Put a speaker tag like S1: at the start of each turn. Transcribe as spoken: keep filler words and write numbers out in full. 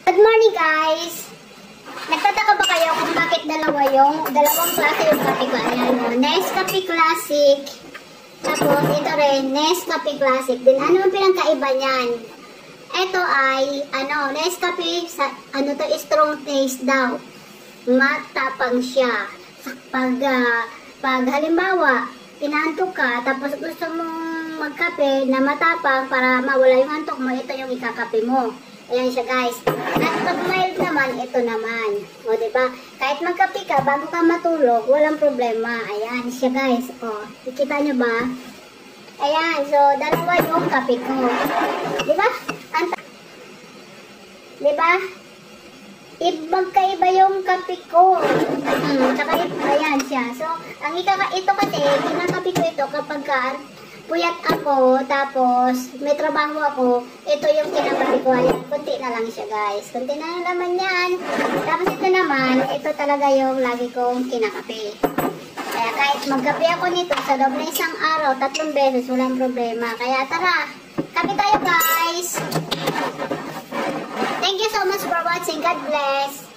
S1: Good morning guys! Nagtataka ba kayo kung bakit dalawa yung, dalawang klase yung kape ko? Ayan o, Nescafe Classic. Tapos ito rin, Nescafe Classic. Din ano ang pinagkaiba niyan? Ito ay, ano, Nescafe, sa, ano to, strong taste daw. Matapang siya. Pag, uh, pag halimbawa, inaantok ka, tapos gusto mong magkape na matapang para mawala yung antok mo, ito yung ikakape mo. Ayan siya guys. At pag mild naman, ito naman. O diba? Kahit magkape ka, bago ka matulog, walang problema. Ayan siya guys. O, ikita nyo ba? Ayan. So, dalawa yung kape ko. Diba? Anta diba? Magkaiba yung kape ko. Hmm, tsaka ayan siya. So, ang ikaka ito kasi, kinakape ko ito kapag ka puyat ako, tapos may trabaho ako, ito yung kinakape ko. Ayan, kunti na lang siya guys. Kunti na naman yan. Tapos ito naman, ito talaga yung lagi kong kinakape. Kaya kahit magkape ako nito sa loob na isang araw, tatlong beses, walang problema. Kaya tara, kape tayo guys! Thank you so much for watching. God bless!